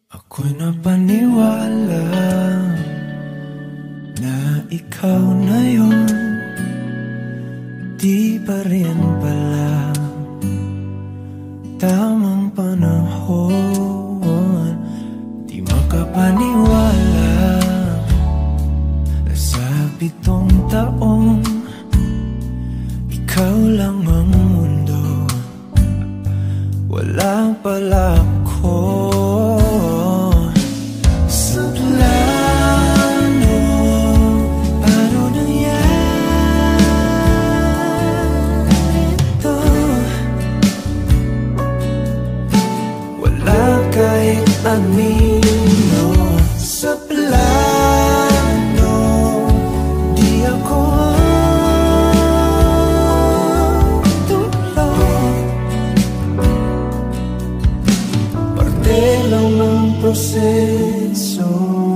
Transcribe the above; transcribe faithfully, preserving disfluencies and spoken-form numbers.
Ako'y napaniwala na ikaw na yun. Di pa rin pala tamang panahon. Di makapaniwala na sa pitong taong ikaw lang ang mundo. Wala pala ako sa plano. Paano nangyari ito? Wala kahit anino sa plano. Di ako parte lang ng proseso.